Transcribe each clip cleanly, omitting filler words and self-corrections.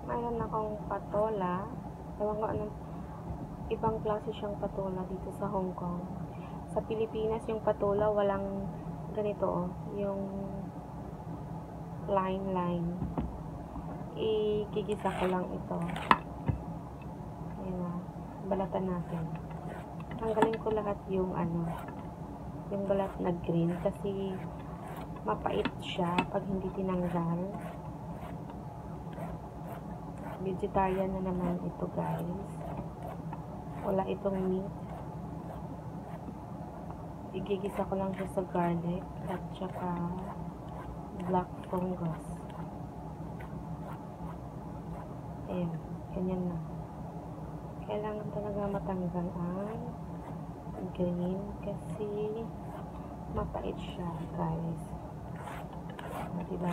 Mayroon akong patola. Ewan ko anong ibang klase siyang patola dito sa Hong Kong. Sa Pilipinas, yung patola walang ganito, yung line. Igigisa ko lang ito. Ayan na. Balatan natin. Tanggalin ko lahat yung yung balat na green kasi mapait siya pag hindi tinanggal. Vegetarian na naman ito, guys. Wala itong meat. Igigisa ko lang siya sa garlic at saka black fungus. Ayan, ganyan na. Kailangan talaga matanggal ang green kasi mapait siya, guys. Diba?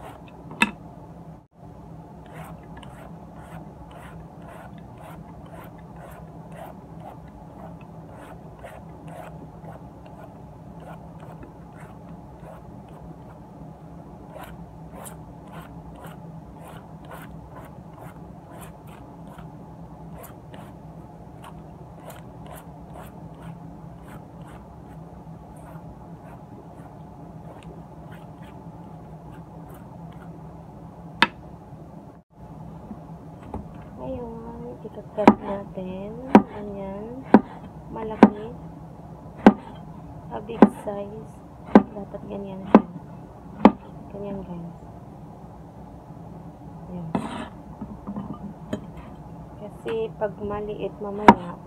Ngayon, ikakat natin. Ganyan. Malaki. A big size. Dapat ganyan siya. Ganyan, guys. Ayan. Kasi pag maliit mamaya,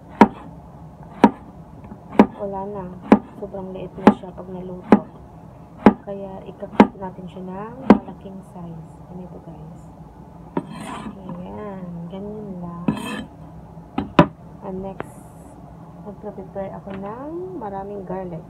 wala na. Sobrang liit na siya pag naluto. Kaya ikakat natin siya ng malaking size. Ganito, guys. Ayan. Ganyan lang. And next, magpre-prepare ako ng maraming garlic.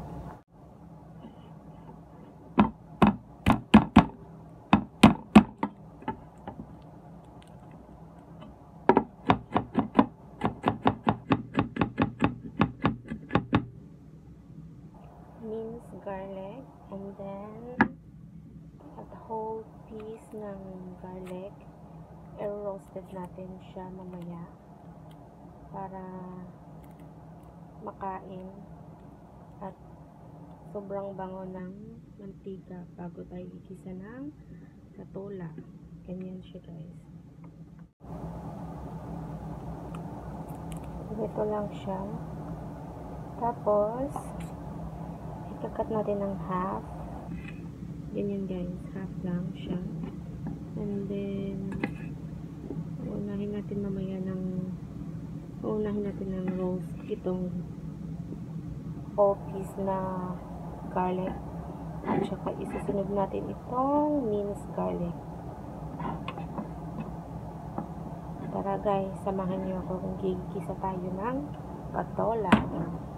Minced garlic, and then at whole piece ng garlic, i-roasted natin siya mamaya para makain at sobrang bango ng mantika bago tayo igisa ng patola. Ganyan siya, guys. Ito lang siya. Tapos ikakat natin ng half. Ganyan, guys. Half lang siya. And then unahin natin ng roast itong whole piece na garlic. At saka isusunod natin itong minced garlic. Tara, guys, samahan niyo ako kung gigisa tayo ng patola.